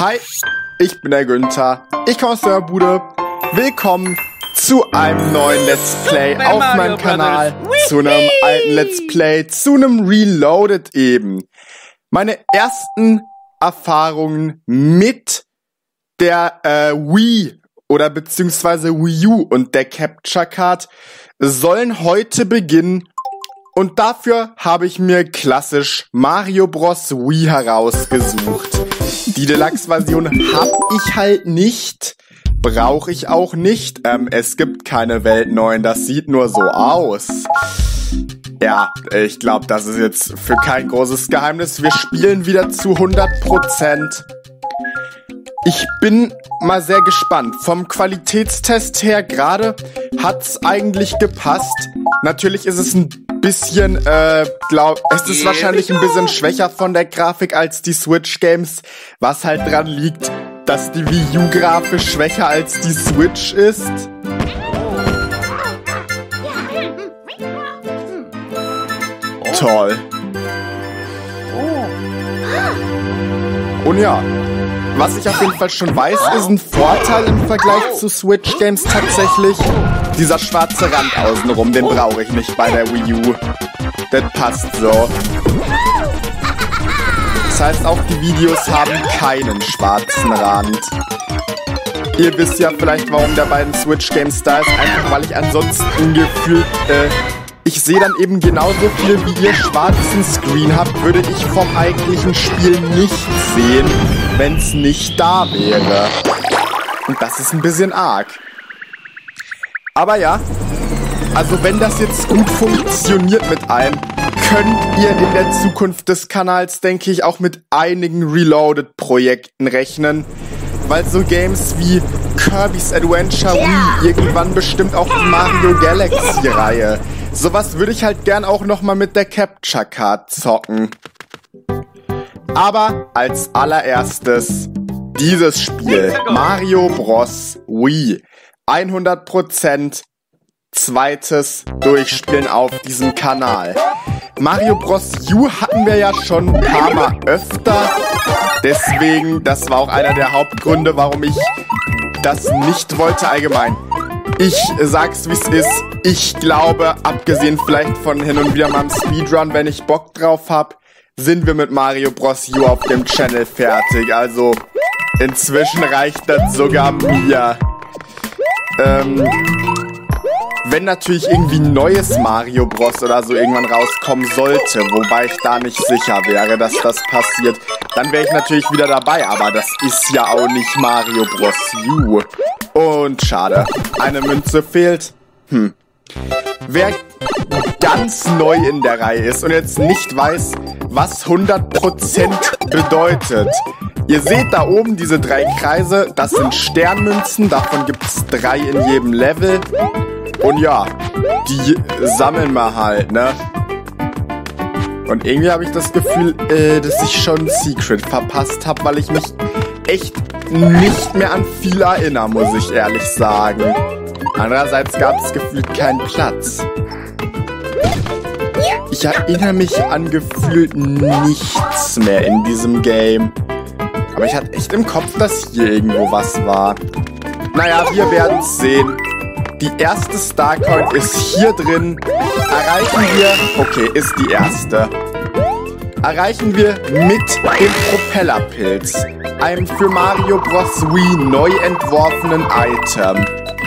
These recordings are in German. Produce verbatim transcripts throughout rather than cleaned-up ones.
Hi, ich bin der Günther. Ich komme aus der Bude. Willkommen zu einem neuen Let's Play auf meinem Kanal. Zu einem alten Let's Play, zu einem Reloaded eben. Meine ersten Erfahrungen mit der äh, Wii oder beziehungsweise Wii U und der Capture Card sollen heute beginnen. Und dafür habe ich mir klassisch Mario Bros. Wii herausgesucht. Die Deluxe-Version habe ich halt nicht. Brauche ich auch nicht. Ähm, es gibt keine Welt neun, das sieht nur so aus. Ja, ich glaube, das ist jetzt für kein großes Geheimnis. Wir spielen wieder zu hundert Prozent. Ich bin mal sehr gespannt. Vom Qualitätstest her gerade hat's eigentlich gepasst. Natürlich ist es ein bisschen, äh, glaub, es ist wahrscheinlich ein bisschen schwächer von der Grafik als die Switch-Games, was halt dran liegt, dass die Wii U grafisch schwächer als die Switch ist. Toll. Und ja, was ich auf jeden Fall schon weiß, ist ein Vorteil im Vergleich zu Switch-Games tatsächlich. Dieser schwarze Rand außenrum, den brauche ich nicht bei der Wii U. Das passt so. Das heißt, auch die Videos haben keinen schwarzen Rand. Ihr wisst ja vielleicht, warum der bei den Switch-Games da ist. Einfach, weil ich ansonsten gefühlt, äh, ich sehe dann eben genauso viel, wie ihr schwarzen Screen habt, würde ich vom eigentlichen Spiel nicht sehen, wenn es nicht da wäre. Und das ist ein bisschen arg. Aber ja, also wenn das jetzt gut funktioniert mit allem, könnt ihr in der Zukunft des Kanals, denke ich, auch mit einigen Reloaded-Projekten rechnen. Weil so Games wie Kirby's Adventure Wii, irgendwann bestimmt auch die Mario Galaxy-Reihe. Sowas würde ich halt gern auch nochmal mit der Capture Card zocken. Aber als allererstes dieses Spiel, Mario Bros. Wii. hundert Prozent zweites Durchspielen auf diesem Kanal. Mario Bros. U hatten wir ja schon ein paar Mal öfter. Deswegen, das war auch einer der Hauptgründe, warum ich das nicht wollte allgemein. Ich sag's wie's ist, ich glaube, abgesehen vielleicht von hin und wieder mal im Speedrun, wenn ich Bock drauf hab, sind wir mit Mario Bros. U auf dem Channel fertig. Also, inzwischen reicht das sogar mir. Ähm, wenn natürlich irgendwie ein neues Mario Bros. Oder so irgendwann rauskommen sollte, wobei ich da nicht sicher wäre, dass das passiert, dann wäre ich natürlich wieder dabei, aber das ist ja auch nicht Mario Bros. U. Und schade, eine Münze fehlt. Hm. Wer ganz neu in der Reihe ist und jetzt nicht weiß, was hundert Prozent bedeutet. Ihr seht da oben diese drei Kreise, das sind Sternmünzen, davon gibt es drei in jedem Level. Und ja, die sammeln wir halt, ne? Und irgendwie habe ich das Gefühl, äh, dass ich schon Secret verpasst habe, weil ich mich echt nicht mehr an viel erinnere, muss ich ehrlich sagen. Andererseits gab es gefühlt keinen Platz. Ich erinnere mich an gefühlt nichts mehr in diesem Game. Aber ich hatte echt im Kopf, dass hier irgendwo was war. Naja, wir werden es sehen. Die erste Starcoin ist hier drin. Erreichen wir... Okay, ist die erste. Erreichen wir mit dem Propellerpilz, einem für Mario Bros. Wii neu entworfenen Item.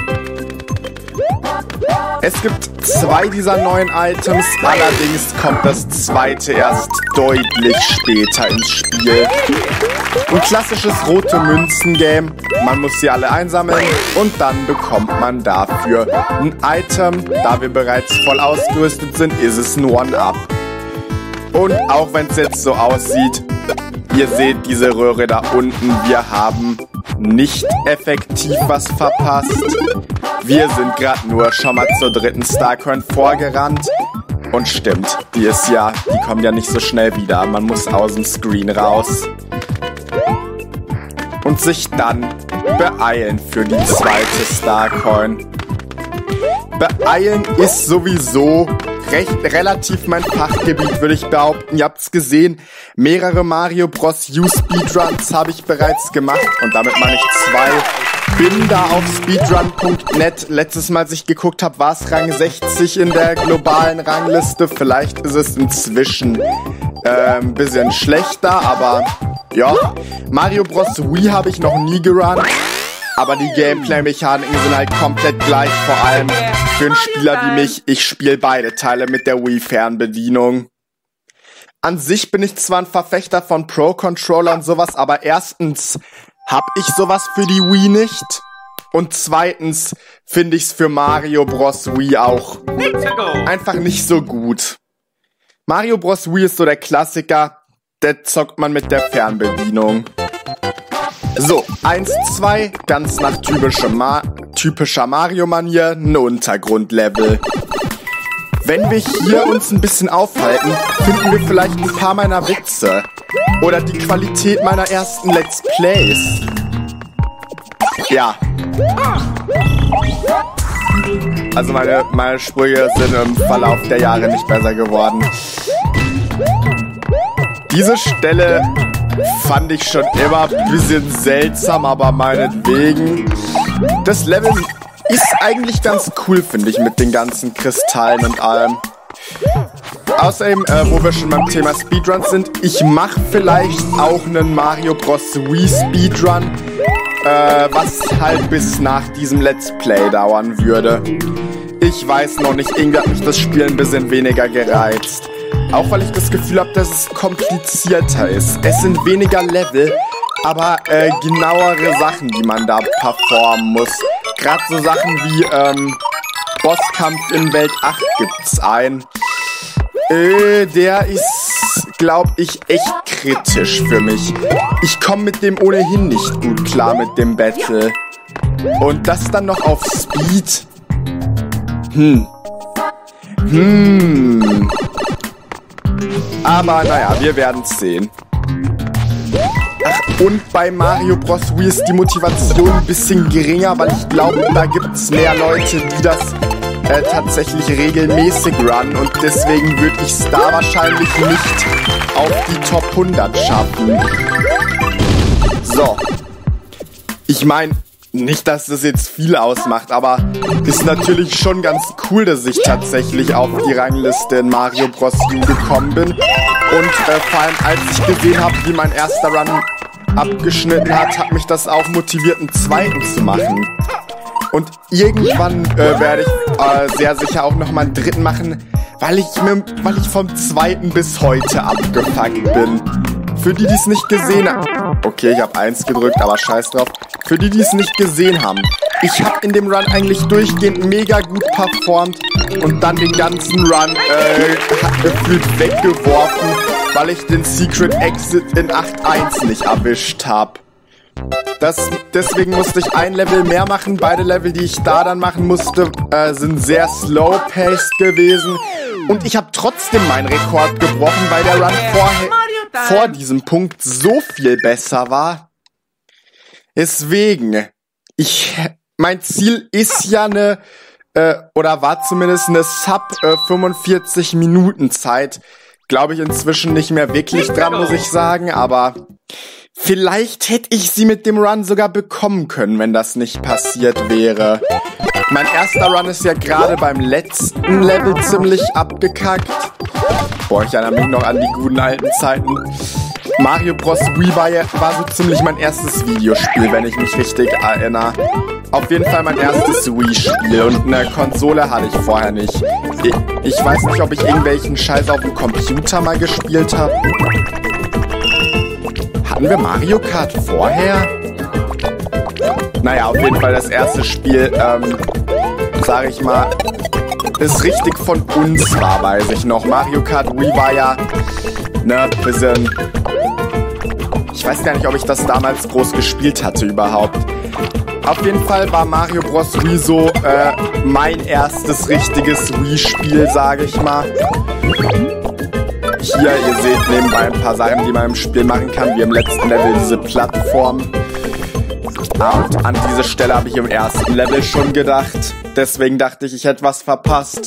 Es gibt zwei dieser neuen Items, allerdings kommt das zweite erst deutlich später ins Spiel. Ein klassisches rote Münzen-Game. Man muss sie alle einsammeln und dann bekommt man dafür ein Item. Da wir bereits voll ausgerüstet sind, ist es ein One-Up. Und auch wenn es jetzt so aussieht, ihr seht diese Röhre da unten, wir haben nicht effektiv was verpasst. Wir sind gerade nur schon mal zur dritten Starcoin vorgerannt. Und stimmt, die ist ja, die kommt ja nicht so schnell wieder. Man muss aus dem Screen raus. Und sich dann beeilen für die zweite Starcoin. Beeilen ist sowieso recht relativ mein Fachgebiet, würde ich behaupten. Ihr habt's gesehen, mehrere Mario Bros. U Speedruns habe ich bereits gemacht und damit meine ich zwei. Bin da auf speedrun punkt net. Letztes Mal, als ich geguckt habe, war es Rang sechzig in der globalen Rangliste. Vielleicht ist es inzwischen äh, ein bisschen schlechter, aber ja. Mario Bros. Wii habe ich noch nie gerunnt. Aber die Gameplay-Mechaniken sind halt komplett gleich, vor allem für einen Spieler wie mich. Ich spiele beide Teile mit der Wii-Fernbedienung. An sich bin ich zwar ein Verfechter von Pro-Controller und sowas, aber erstens hab ich sowas für die Wii nicht. Und zweitens finde ich's für Mario Bros. Wii auch einfach nicht so gut. Mario Bros. Wii ist so der Klassiker, der zockt man mit der Fernbedienung. So, eins, zwei, ganz nach typischer, Ma typischer Mario-Manier, ein Untergrundlevel. Wenn wir hier uns ein bisschen aufhalten, finden wir vielleicht ein paar meiner Witze. Oder die Qualität meiner ersten Let's Plays. Ja. Also meine, meine Sprüche sind im Verlauf der Jahre nicht besser geworden. Diese Stelle fand ich schon immer ein bisschen seltsam, aber meinetwegen. Das Level ist eigentlich ganz cool, finde ich, mit den ganzen Kristallen und allem. Außerdem, äh, wo wir schon beim Thema Speedruns sind, ich mache vielleicht auch einen Mario Bros. Wii Speedrun, äh, was halt bis nach diesem Let's Play dauern würde. Ich weiß noch nicht, irgendwie hat mich das Spiel ein bisschen weniger gereizt. Auch weil ich das Gefühl habe, dass es komplizierter ist. Es sind weniger Level, aber äh, genauere Sachen, die man da performen muss. Gerade so Sachen wie ähm, Bosskampf in Welt acht gibt's ein. Äh, der ist, glaube ich, echt kritisch für mich. Ich komme mit dem ohnehin nicht gut klar mit dem Battle. Und das dann noch auf Speed? Hm. Hm. Aber naja, wir werden's sehen. Ach, und bei Mario Bros. Wii ist die Motivation ein bisschen geringer, weil ich glaube, da gibt's mehr Leute, die das äh, tatsächlich regelmäßig runnen. Und deswegen würde ich es da wahrscheinlich nicht auf die Top hundert schaffen. So. Ich meine, nicht, dass das jetzt viel ausmacht, aber ist natürlich schon ganz cool, dass ich tatsächlich auf die Rangliste in Mario Bros. U gekommen bin. Und äh, vor allem, als ich gesehen habe, wie mein erster Run abgeschnitten hat, hat mich das auch motiviert, einen zweiten zu machen. Und irgendwann äh, werde ich äh, sehr sicher auch nochmal einen dritten machen, weil ich, mir, weil ich vom zweiten bis heute abgefuckt bin. Für die, die es nicht gesehen haben. Okay, ich habe eins gedrückt, aber scheiß drauf. Für die, die es nicht gesehen haben. Ich habe in dem Run eigentlich durchgehend mega gut performt und dann den ganzen Run äh, gefühlt weggeworfen, weil ich den Secret Exit in acht Punkt eins nicht erwischt habe. Das, deswegen musste ich ein Level mehr machen. Beide Level, die ich da dann machen musste, äh, sind sehr slow-paced gewesen. Und ich habe trotzdem meinen Rekord gebrochen, weil der Run vorher vor diesem Punkt so viel besser war. Deswegen, ich, mein Ziel ist ja eine, äh, oder war zumindest eine Sub äh, fünfundvierzig Minuten Zeit. Glaube ich inzwischen nicht mehr wirklich dran, muss ich sagen, aber vielleicht hätte ich sie mit dem Run sogar bekommen können, wenn das nicht passiert wäre. Mein erster Run ist ja gerade beim letzten Level ziemlich abgekackt. Boah, ich erinnere mich noch an die guten alten Zeiten. Mario Bros. Wii war, ja, war so ziemlich mein erstes Videospiel, wenn ich mich richtig erinnere. Auf jeden Fall mein erstes Wii-Spiel und eine Konsole hatte ich vorher nicht. Ich, ich weiß nicht, ob ich irgendwelchen Scheiß auf dem Computer mal gespielt habe. Hatten wir Mario Kart vorher? Naja, auf jeden Fall das erste Spiel, ähm, sag ich mal, das richtig von uns war, weiß ich noch. Mario Kart Wii war ja, ne, bisschen... Ich weiß gar nicht, ob ich das damals groß gespielt hatte überhaupt. Auf jeden Fall war Mario Bros. Wii so äh, mein erstes richtiges Wii-Spiel, sage ich mal. Hier, ihr seht nebenbei ein paar Sachen, die man im Spiel machen kann, wie im letzten Level diese Plattform. Ah, und an diese Stelle habe ich im ersten Level schon gedacht. Deswegen dachte ich, ich hätte was verpasst.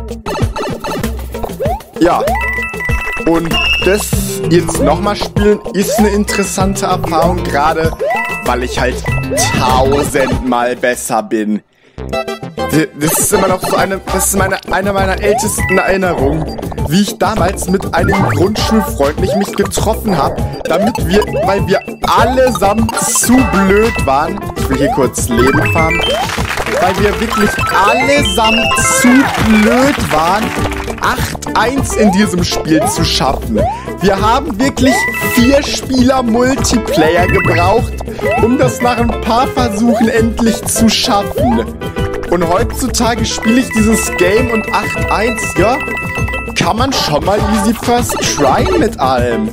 Ja. Und das jetzt nochmal spielen ist eine interessante Erfahrung, gerade weil ich halt tausendmal besser bin. Das ist immer noch so eine, das ist meine, eine meiner ältesten Erinnerungen, wie ich damals mit einem Grundschulfreund mich, mich getroffen habe, damit wir, weil wir allesamt zu blöd waren, ich will hier kurz Leben farmen, weil wir wirklich allesamt zu blöd waren, acht eins in diesem Spiel zu schaffen. Wir haben wirklich vier Spieler Multiplayer gebraucht, um das nach ein paar Versuchen endlich zu schaffen. Und heutzutage spiele ich dieses Game und acht eins, ja, kann man schon mal easy first try mit allem.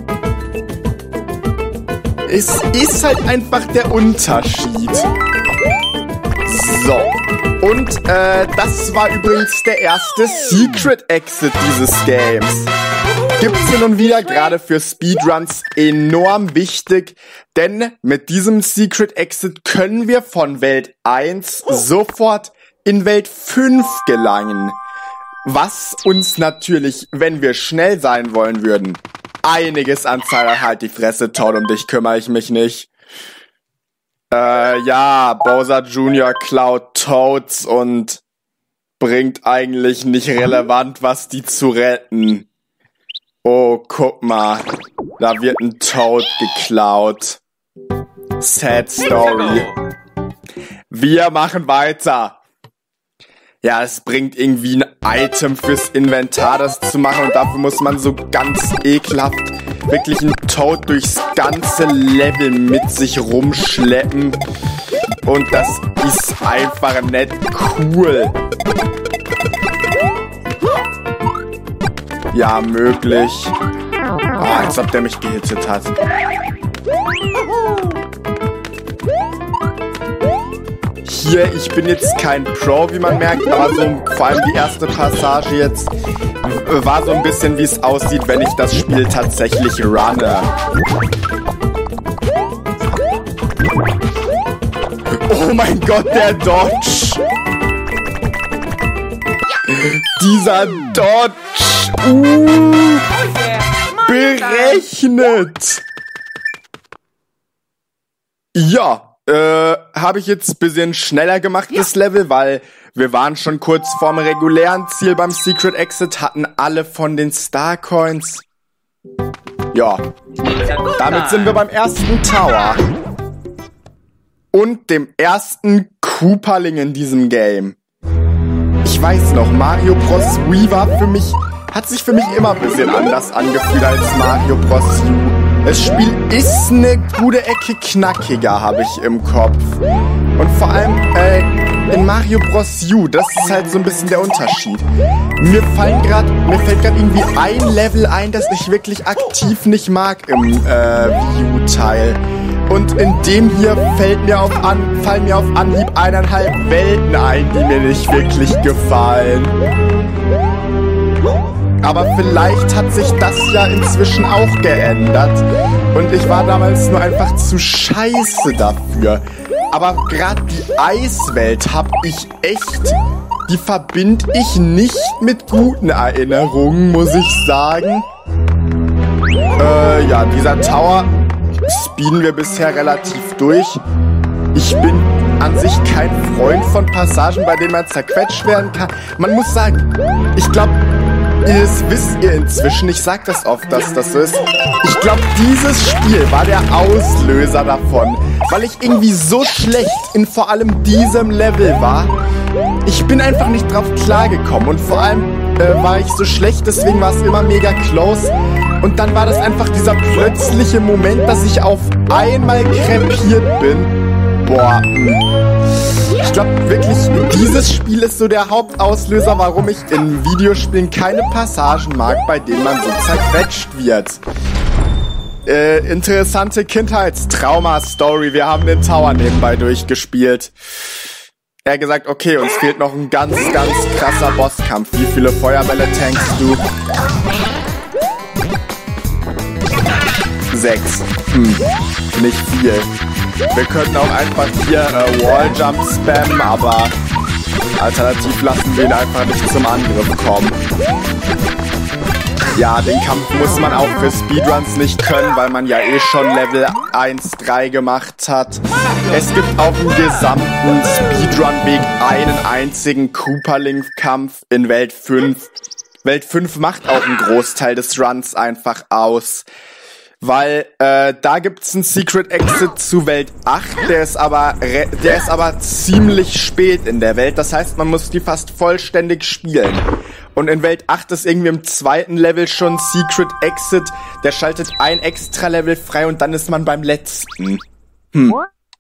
Es ist halt einfach der Unterschied. So. Und äh, das war übrigens der erste Secret Exit dieses Games. Gibt's hin und wieder, gerade für Speedruns, enorm wichtig, denn mit diesem Secret Exit können wir von Welt eins sofort in Welt fünf gelangen. Was uns natürlich, wenn wir schnell sein wollen würden, einiges an Zeit. Halt die Fresse, Toad, um dich kümmere ich mich nicht. Äh, ja, Bowser Junior klaut Toads und bringt eigentlich nicht relevant, was die zu retten. Oh, guck mal. Da wird ein Toad geklaut. Sad Story. Wir machen weiter. Ja, es bringt irgendwie ein Item fürs Inventar, das zu machen. Und dafür muss man so ganz ekelhaft wirklich einen Toad durchs ganze Level mit sich rumschleppen. Und das ist einfach nicht cool. Ja, möglich. Oh, als ob der mich gehittet hat. Hier, ich bin jetzt kein Pro, wie man merkt, aber so vor allem die erste Passage jetzt war so ein bisschen, wie es aussieht, wenn ich das Spiel tatsächlich runne. Oh mein Gott, der Dodge! Dieser Dodge! Uh, berechnet! Ja. Äh, habe ich jetzt ein bisschen schneller gemacht, das Level, weil wir waren schon kurz vorm regulären Ziel beim Secret Exit, hatten alle von den Star Coins. Ja, damit sind wir beim ersten Tower. Und dem ersten Koopaling in diesem Game. Ich weiß noch, Mario Bros. Wii war für mich, hat sich für mich immer ein bisschen anders angefühlt als Mario Bros. U. Das Spiel ist eine gute Ecke knackiger, habe ich im Kopf. Und vor allem äh, in Mario Bros. U, das ist halt so ein bisschen der Unterschied. Mir fallen grad, mir fällt gerade irgendwie ein Level ein, das ich wirklich aktiv nicht mag im äh, Wii U-Teil. Und in dem hier fällt mir auf an, fallen mir auf Anhieb eineinhalb Welten ein, die mir nicht wirklich gefallen. Aber vielleicht hat sich das ja inzwischen auch geändert. Und ich war damals nur einfach zu scheiße dafür. Aber gerade die Eiswelt hab ich echt... Die verbinde ich nicht mit guten Erinnerungen, muss ich sagen. Äh, ja, dieser Tower speeden wir bisher relativ durch. Ich bin an sich kein Freund von Passagen, bei denen man zerquetscht werden kann. Man muss sagen, ich glaube... Das wisst ihr inzwischen, ich sag das oft, dass das so ist. Ich glaube, dieses Spiel war der Auslöser davon, weil ich irgendwie so schlecht in vor allem diesem Level war. Ich bin einfach nicht drauf klargekommen und vor allem äh, war ich so schlecht, deswegen war es immer mega close. Und dann war das einfach dieser plötzliche Moment, dass ich auf einmal krepiert bin. Boah, ich glaube wirklich, dieses Spiel ist so der Hauptauslöser, warum ich in Videospielen keine Passagen mag, bei denen man so zerquetscht wird. Äh, interessante Kindheitstrauma-Story. Wir haben den Tower nebenbei durchgespielt. Er hat gesagt, okay, uns fehlt noch ein ganz, ganz krasser Bosskampf. Wie viele Feuerbälle tankst du? Sechs. Hm, nicht viel. Wir könnten auch einfach hier äh, Walljump spammen, aber Alternativ lassen wir ihn einfach nicht zum Angriff kommen. Ja, den Kampf muss man auch für Speedruns nicht können, weil man ja eh schon Level eins drei gemacht hat. Es gibt auf dem gesamten Speedrun-Weg einen einzigen Koopa-Link-Kampf in Welt fünf. Welt fünf macht auch einen Großteil des Runs einfach aus. Weil äh, da gibt's einen Secret Exit zu Welt acht, der ist aber der ist aber ziemlich spät in der Welt. Das heißt, man muss die fast vollständig spielen. Und in Welt acht ist irgendwie im zweiten Level schon Secret Exit. Der schaltet ein extra Level frei und dann ist man beim letzten. Hm.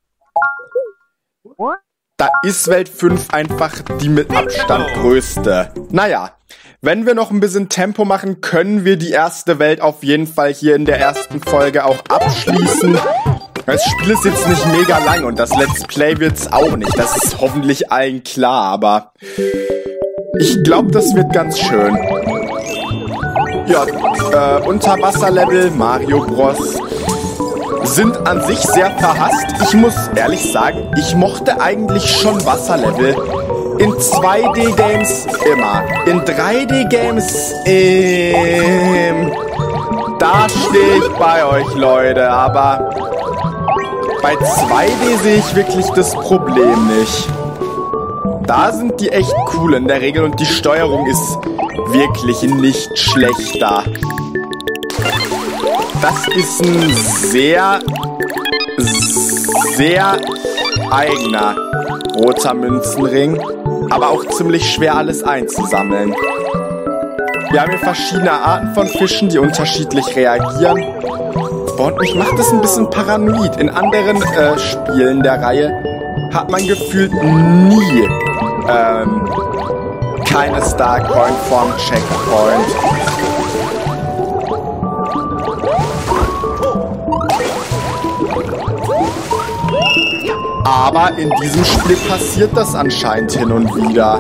Da ist Welt fünf einfach die mit Abstand größte. Naja. Wenn wir noch ein bisschen Tempo machen, können wir die erste Welt auf jeden Fall hier in der ersten Folge auch abschließen. Das Spiel ist jetzt nicht mega lang und das Let's Play wird's auch nicht. Das ist hoffentlich allen klar, aber ich glaube, das wird ganz schön. Ja, äh, Unterwasserlevel, Mario Bros. Sind an sich sehr verhasst. Ich muss ehrlich sagen, ich mochte eigentlich schon Wasserlevel. In zwei D Games immer. In drei D Games, ähm, da stehe ich bei euch, Leute. Aber bei zwei D sehe ich wirklich das Problem nicht. Da sind die echt cool in der Regel und die Steuerung ist wirklich nicht schlechter. Das ist ein sehr, sehr eigener roter Münzenring. Aber auch ziemlich schwer alles einzusammeln. Wir haben hier verschiedene Arten von Fischen, die unterschiedlich reagieren. Und mich macht das ein bisschen paranoid. In anderen äh, Spielen der Reihe hat man gefühlt nie ähm, keine Starcoin vorm Checkpoint. Aber in diesem Spiel passiert das anscheinend hin und wieder.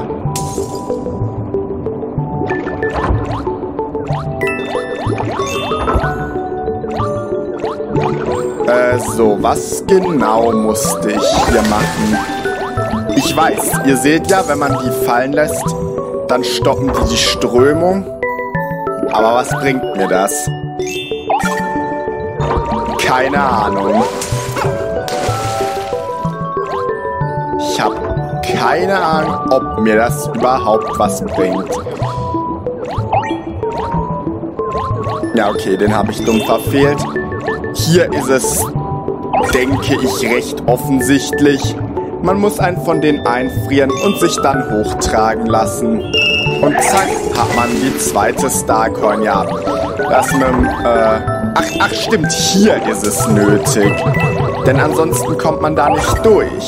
Äh, so, was genau musste ich hier machen? Ich weiß, ihr seht ja, wenn man die fallen lässt, dann stoppen die die Strömung. Aber was bringt mir das? Keine Ahnung. Ich habe keine Ahnung, ob mir das überhaupt was bringt. Ja, okay, den habe ich dumm verfehlt. Hier ist es, denke ich, recht offensichtlich. Man muss einen von denen einfrieren und sich dann hochtragen lassen. Und zack, hat man die zweite Starcoin. Ja, das mit dem, äh... Ach, ach, stimmt, hier ist es nötig. Denn ansonsten kommt man da nicht durch.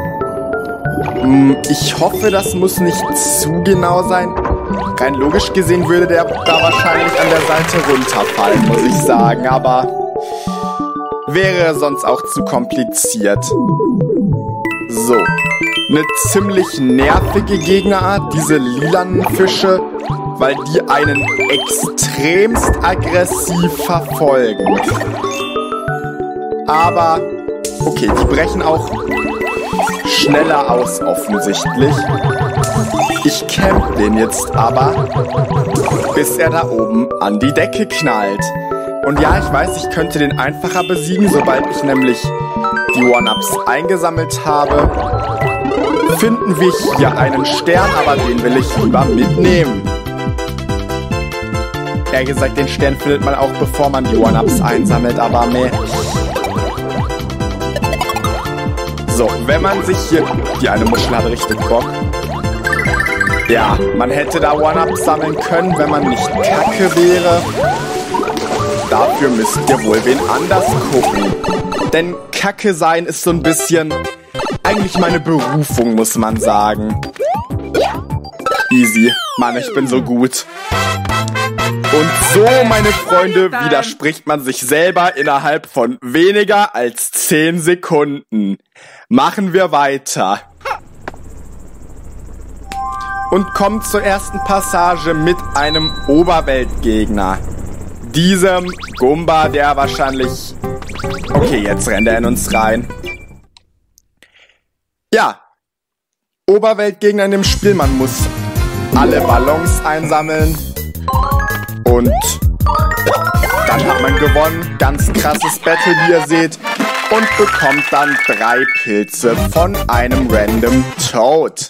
Ich hoffe, das muss nicht zu genau sein. Rein logisch gesehen würde der da wahrscheinlich an der Seite runterfallen, muss ich sagen. Aber wäre sonst auch zu kompliziert. So. Eine ziemlich nervige Gegnerart, diese lilanen Fische, weil die einen extremst aggressiv verfolgen. Aber, okay, die brechen auch schneller aus, offensichtlich. Ich camp den jetzt aber, bis er da oben an die Decke knallt. Und ja, ich weiß, ich könnte den einfacher besiegen, sobald ich nämlich die One-Ups eingesammelt habe. Finden wir hier einen Stern, aber den will ich lieber mitnehmen. Ehrlich gesagt, den Stern findet man auch, bevor man die One-Ups einsammelt, aber meh. So, wenn man sich hier... Die eine Muschel hat richtig Bock. Ja, man hätte da One-Ups sammeln können, wenn man nicht kacke wäre. Dafür müsst ihr wohl wen anders gucken. Denn kacke sein ist so ein bisschen... eigentlich meine Berufung, muss man sagen. Easy. Mann, ich bin so gut. Und so, meine Freunde, widerspricht man sich selber innerhalb von weniger als zehn Sekunden. Machen wir weiter. Und kommen zur ersten Passage mit einem Oberweltgegner. Diesem Goomba, der wahrscheinlich... Okay, jetzt rennt er in uns rein. Ja. Oberweltgegner in dem Spiel. Man muss alle Ballons einsammeln. Und dann hat man gewonnen. Ganz krasses Battle, wie ihr seht. Und bekommt dann drei Pilze von einem Random Toad.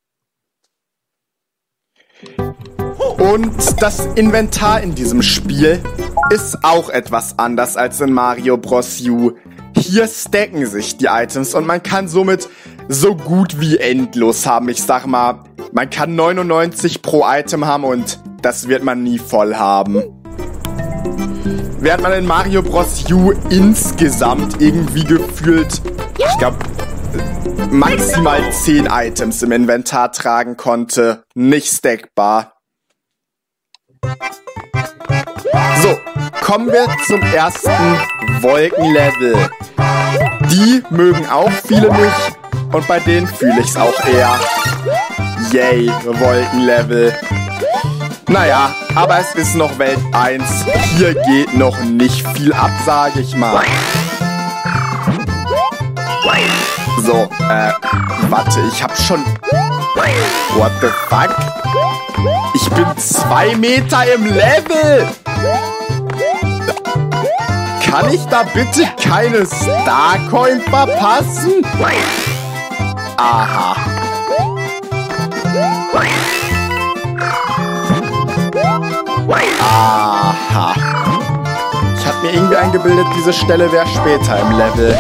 Und das Inventar in diesem Spiel ist auch etwas anders als in Mario Bros. U. Hier stacken sich die Items und man kann somit so gut wie endlos haben. Ich sag mal, man kann neunundneunzig pro Item haben und das wird man nie voll haben. Während man in Mario Bros. U insgesamt irgendwie gefühlt, ich glaube, maximal zehn Items im Inventar tragen konnte. Nicht stackbar. So, kommen wir zum ersten Wolkenlevel. Die mögen auch viele nicht und bei denen fühle ich es auch eher. Yay, Wolkenlevel. Naja, aber es ist noch Welt eins. Hier geht noch nicht viel ab, sage ich mal. So, äh, warte, ich hab schon... What the fuck? Ich bin zwei Meter im Level! Kann ich da bitte keine Starcoin verpassen? Aha. Aha. Ich hab mir irgendwie eingebildet, diese Stelle wäre später im Level.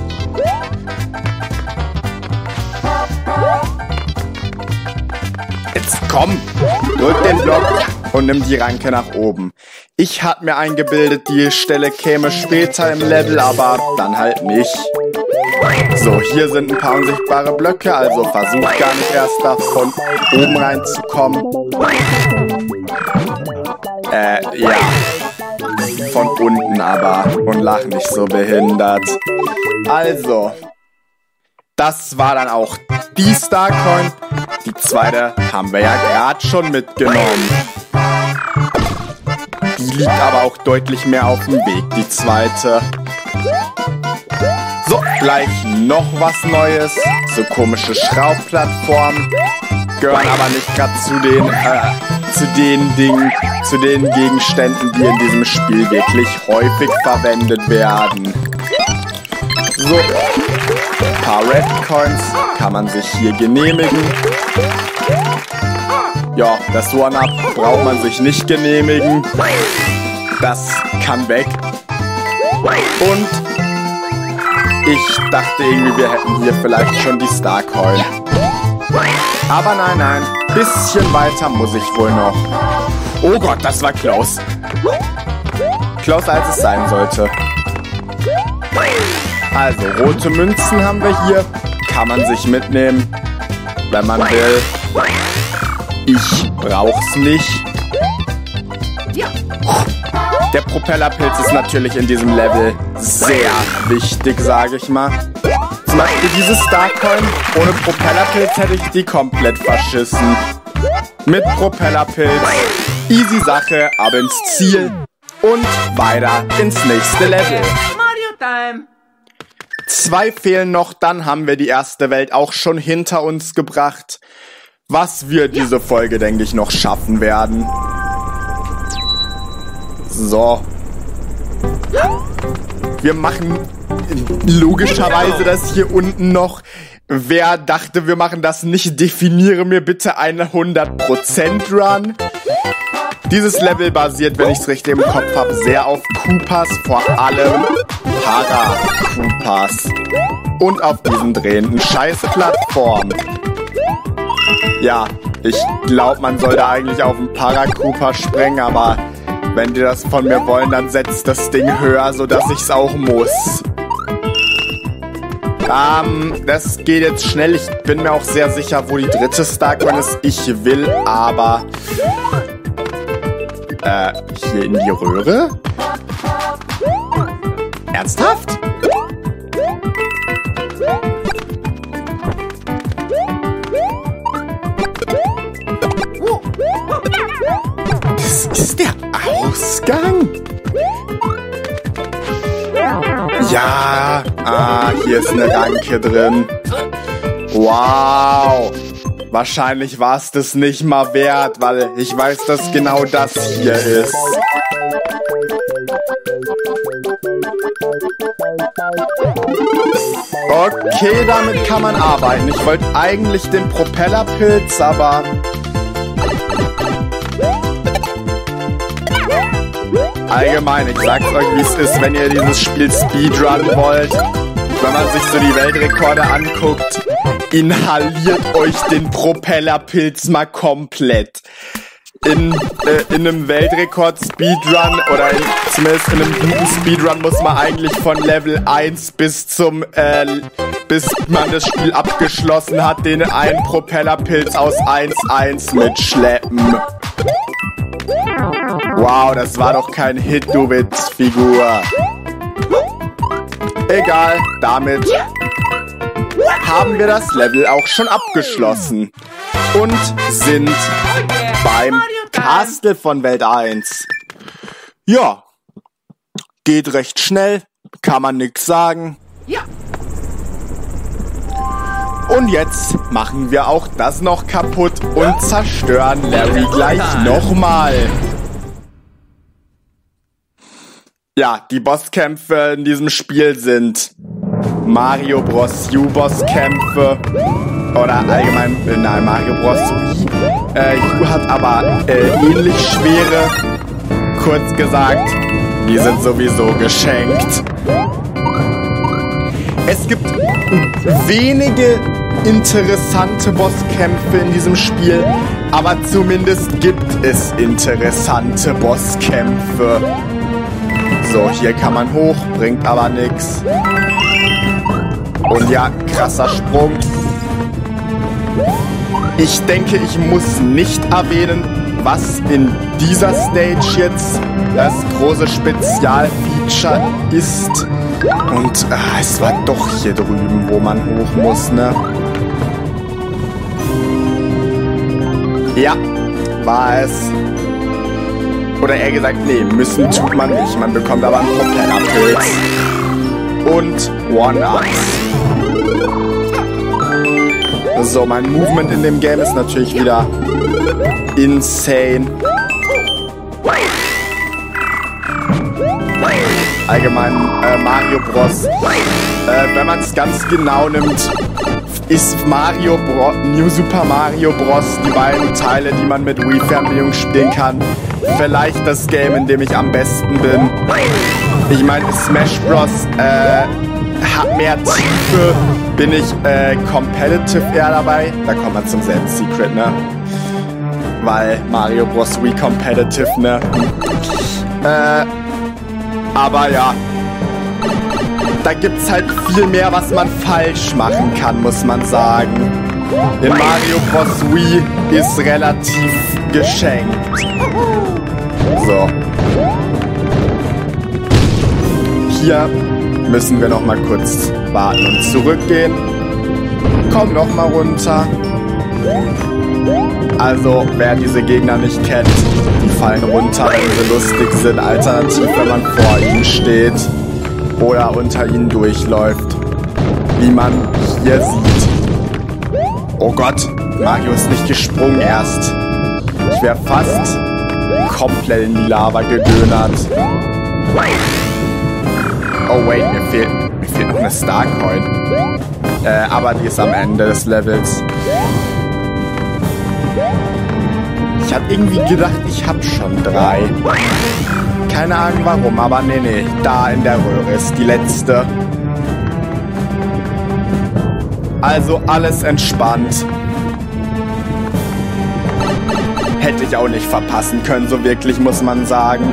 Jetzt komm, drück den Block und nimm die Ranke nach oben. Ich hab mir eingebildet, die Stelle käme später im Level, aber dann halt nicht. So, hier sind ein paar unsichtbare Blöcke, also versuch gar nicht erst da von oben reinzukommen. Äh, ja. Von unten aber. Und lach nicht so behindert. Also. Das war dann auch die Starcoin. Die zweite haben wir ja gerade schon mitgenommen. Die liegt aber auch deutlich mehr auf dem Weg, die zweite. So, gleich noch was Neues. So komische Schraubplattformen. Gehören aber nicht gerade zu den, äh, zu den Dingen, zu den Gegenständen, die in diesem Spiel wirklich häufig verwendet werden. So, ein paar Red Coins kann man sich hier genehmigen. Ja, das One-Up braucht man sich nicht genehmigen. Das kann weg. Und ich dachte irgendwie, wir hätten hier vielleicht schon die Starcoin. Aber nein, nein, bisschen weiter muss ich wohl noch. Oh Gott, das war close. Close, als es sein sollte. Also, rote Münzen haben wir hier. Kann man sich mitnehmen, wenn man will. Ich brauch's nicht. Der Propellerpilz ist natürlich in diesem Level sehr wichtig, sage ich mal. Zum Beispiel diese Starcoin. Ohne Propellerpilz hätte ich die komplett verschissen. Mit Propellerpilz. Easy Sache, aber ins Ziel. Und weiter ins nächste Level. Mario Time. Zwei fehlen noch, dann haben wir die erste Welt auch schon hinter uns gebracht. Was wir diese Folge, denke ich, noch schaffen werden. So. Wir machen logischerweise das hier unten noch. Wer dachte, wir machen das nicht, definiere mir bitte einen hundert Prozent Run. Dieses Level basiert, wenn ich es richtig im Kopf habe, sehr auf Koopas, vor allem Para-Koopas. Und auf diesen drehenden Scheiß-Plattformen. Ja, ich glaube, man soll da eigentlich auf den Para-Koopa springen, aber wenn die das von mir wollen, dann setzt das Ding höher, sodass ich es auch muss. Ähm, das geht jetzt schnell. Ich bin mir auch sehr sicher, wo die dritte Starcoin ist. Ich will aber... Äh, hier in die Röhre? Ernsthaft? Das ist der Ausgang? Ja, ah, hier ist eine Ranke drin. Wow. Wahrscheinlich war es das nicht mal wert, weil ich weiß, dass genau das hier ist. Okay, damit kann man arbeiten. Ich wollte eigentlich den Propellerpilz, aber... Allgemein, ich sag's euch, wie es ist, wenn ihr dieses Spiel Speedrun wollt. Wenn man sich so die Weltrekorde anguckt, inhaliert euch den Propellerpilz mal komplett. In, äh, in einem Weltrekord-Speedrun oder in, zumindest in einem guten Speedrun muss man eigentlich von Level eins bis zum, äh, bis man das Spiel abgeschlossen hat, den einen Propellerpilz aus eins eins mitschleppen. Wow, das war doch kein Hit, du Witzfigur. Egal, damit haben wir das Level auch schon abgeschlossen und sind beim Castle von Welt eins. Ja, geht recht schnell, kann man nix sagen. Ja. Und jetzt machen wir auch das noch kaputt und zerstören Larry gleich nochmal. Ja, die Bosskämpfe in diesem Spiel sind Mario Bros. U Bosskämpfe oder allgemein, äh, nein, Mario Bros. Wii. Äh, U hat aber äh, ähnlich schwere. Kurz gesagt, die sind sowieso geschenkt. Es gibt wenige interessante Bosskämpfe in diesem Spiel, aber zumindest gibt es interessante Bosskämpfe. So, hier kann man hoch, bringt aber nix. Und ja, krasser Sprung. Ich denke, ich muss nicht erwähnen, was in dieser Stage jetzt das große Spezialfeature ist. Und ah, es war doch hier drüben, wo man hoch muss, ne? Ja, war es. Oder eher gesagt, nee, müssen tut man nicht. Man bekommt aber einen Propellerpilz. Und One-Ups. So, mein Movement in dem Game ist natürlich wieder insane. Allgemein äh, Mario Bros. Äh, wenn man es ganz genau nimmt, ist Mario Bros. New Super Mario Bros. Die beiden Teile, die man mit Wii-Fernbedienung spielen kann, vielleicht das Game, in dem ich am besten bin. Ich meine, Smash Bros. Äh, hat mehr Tiefe, bin ich äh, competitive eher dabei. Da kommt man zum selben Secret, ne? Weil Mario Bros. Wii competitive, ne? Äh, aber ja, da gibt's halt viel mehr, was man falsch machen kann, muss man sagen. In Mario Bros. Wii ist relativ geschenkt. So. Hier müssen wir noch mal kurz warten und zurückgehen. Komm noch mal runter. Also, wer diese Gegner nicht kennt, die fallen runter, wenn sie lustig sind. Alternativ, wenn man vor ihnen steht oder unter ihnen durchläuft. Wie man hier sieht. Oh Gott, Mario ist nicht gesprungen erst. Ich wäre fast komplett in die Lava gedönert. Oh wait, mir fehlt, mir fehlt noch eine Starcoin. Äh, aber die ist am Ende des Levels. Ich hab irgendwie gedacht, ich hab schon drei. Keine Ahnung warum, aber nee, nee. Da in der Röhre ist die letzte. Also alles entspannt. Hätte ich auch nicht verpassen können, so wirklich, muss man sagen.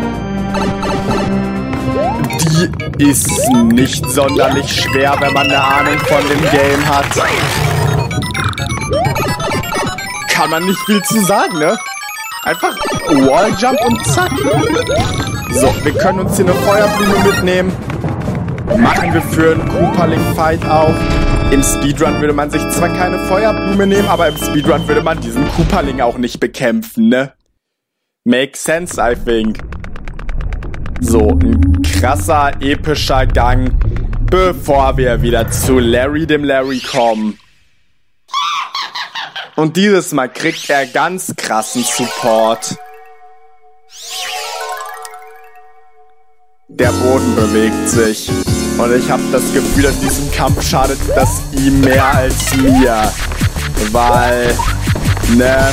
Die ist nicht sonderlich schwer, wenn man eine Ahnung von dem Game hat. Kann man nicht viel zu sagen, ne? Einfach Walljump und zack. So, wir können uns hier eine Feuerblume mitnehmen. Machen wir für einen Koopaling-Fight auch. Im Speedrun würde man sich zwar keine Feuerblume nehmen, aber im Speedrun würde man diesen Koopaling auch nicht bekämpfen, ne? Makes sense, I think. So, ein krasser, epischer Gang, bevor wir wieder zu Larry dem Larry kommen. Und dieses Mal kriegt er ganz krassen Support. Der Boden bewegt sich. Und ich habe das Gefühl, dass diesem Kampf schadet das ihm mehr als mir. Weil, ne,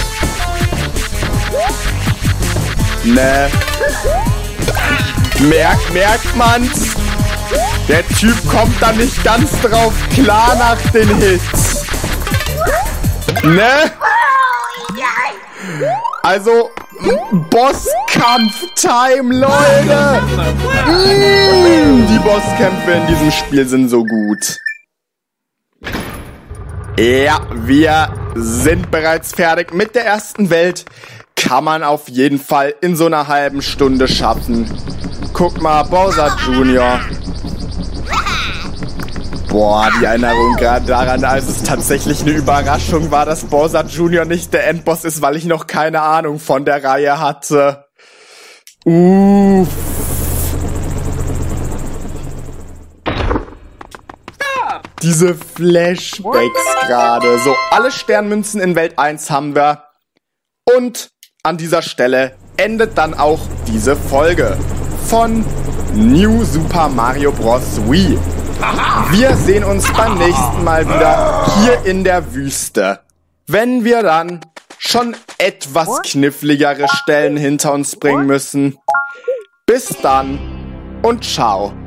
ne, merkt, merkt man's? Der Typ kommt da nicht ganz drauf klar nach den Hits. Ne? Also, Bosskampf-Time, Leute! Mm, die Bosskämpfe in diesem Spiel sind so gut. Ja, wir sind bereits fertig mit der ersten Welt. Kann man auf jeden Fall in so einer halben Stunde schaffen. Guck mal, Bowser Junior Boah, die Erinnerung gerade daran, als es tatsächlich eine Überraschung war, dass Bowser Junior nicht der Endboss ist, weil ich noch keine Ahnung von der Reihe hatte. Uff. Diese Flashbacks gerade. So, alle Sternmünzen in Welt eins haben wir. Und an dieser Stelle endet dann auch diese Folge von New Super Mario Bros. Wii. Wir sehen uns beim nächsten Mal wieder hier in der Wüste, wenn wir dann schon etwas kniffligere Stellen hinter uns bringen müssen. Bis dann und ciao.